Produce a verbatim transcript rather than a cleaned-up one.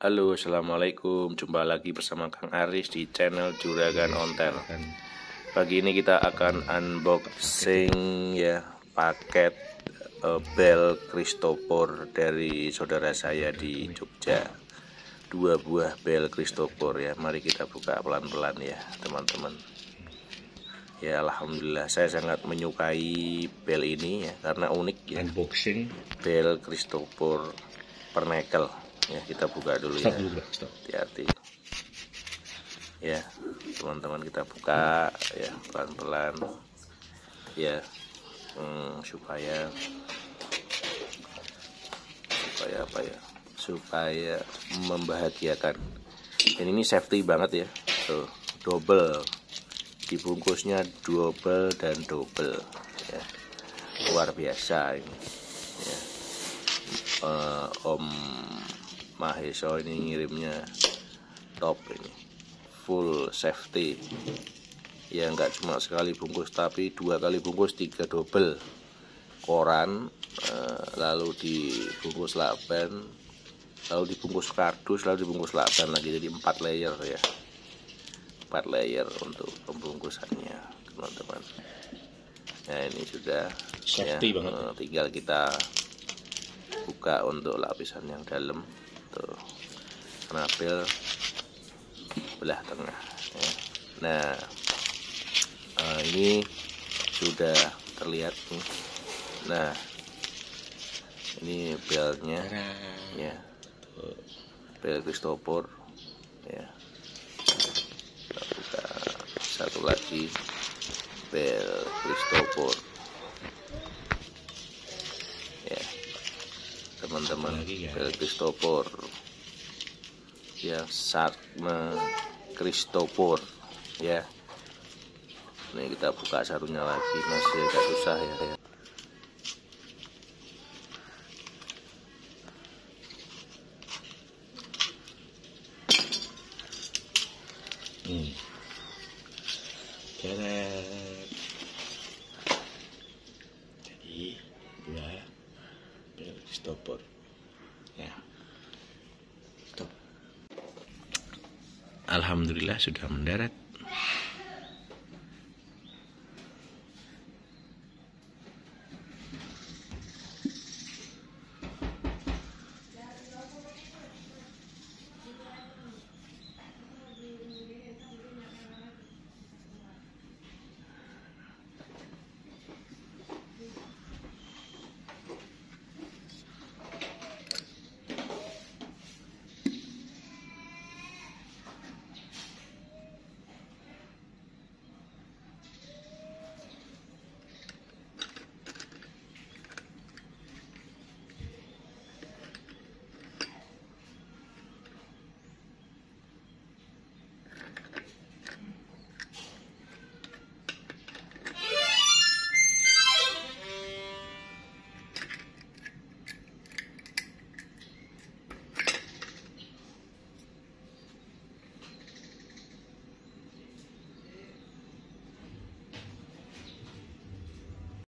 Halo, assalamualaikum. Jumpa lagi bersama Kang Aris di channel Juragan Ontel. Pagi ini kita akan unboxing ya paket uh, bel Christopor dari saudara saya di Jogja. Dua buah bel Christopor ya. Mari kita buka pelan-pelan ya, teman-teman. Ya, alhamdulillah saya sangat menyukai bel ini ya karena unik ya. Unboxing bel Christopor pernekel. Ya, kita buka dulu stop ya. Dulu, stop. Hati-hati. Ya, teman-teman, kita buka ya pelan-pelan. Ya, hmm, supaya supaya apa ya? Supaya membahagiakan. Dan ini safety banget ya. Tuh, double. Dibungkusnya double dan double ya. Luar biasa ini. Ya. Uh, Om Maheso ini ngirimnya top ini, full safety ya, nggak cuma sekali bungkus tapi dua kali bungkus, tiga double koran, eh, lalu dibungkus lakban, lalu dibungkus kardus, lalu dibungkus lakban lagi, jadi empat layer ya, empat layer untuk pembungkusannya teman-teman. Nah ini sudah safety ya, banget. eh, tinggal kita buka untuk lapisan yang dalam. Tuh, penapel belah tengah ya. Nah uh, ini sudah terlihat nih. Nah ini belnya ya, bel Christopor ya. Kita buka satu lagi, bel Christopor ya teman-teman, bel Christopor ya, Sarma Christopor ya. Ini kita buka satunya lagi, masih agak susah ya, ya. Hmm. Keret. Jadi dua bel Christopor ya. Stop. Alhamdulillah sudah mendarat.